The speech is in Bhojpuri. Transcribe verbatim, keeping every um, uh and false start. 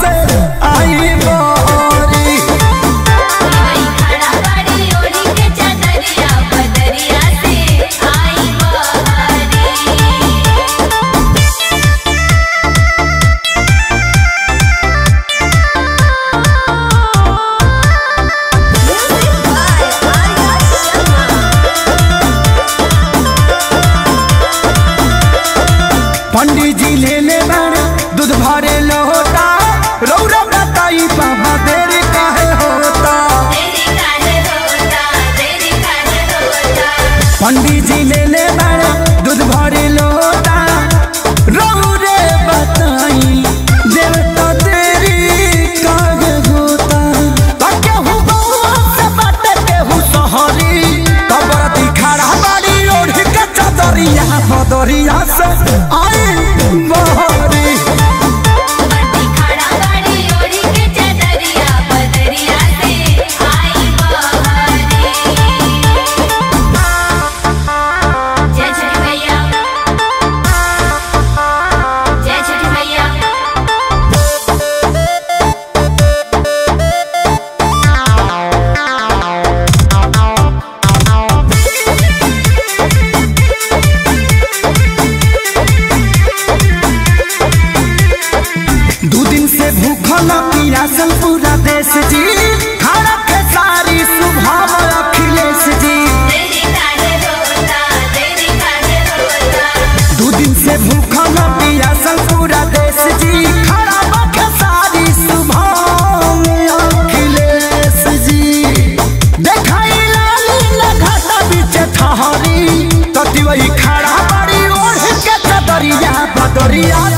से आई बारी। पंडित जी ले ले बारे दूध भरे लोटा, रौरा बताई बाबा देरी काहे होता। पंडित जी ले ले बारे दूध भरे लोटा, रौरे बताई देवता देरी काहे होता। केहू गौआ से बाटे केहू सहरी, कबरती खड़ा बाड़ी ओढ़ के चदरिया बदरिया से आई बहरी। भूखल पियासल पूरा देश जी, खड़ा के सारी सुभाव अखिलेश जी। दो दिन से भूखल पियासल पूरा देश जी, खड़ा के सारी सुभाव अखिलेश जी। देखाई लाली घाटा बीच ठहरी, तो वही खड़ा बड़ी ओढ़ के चदरिया बदरिया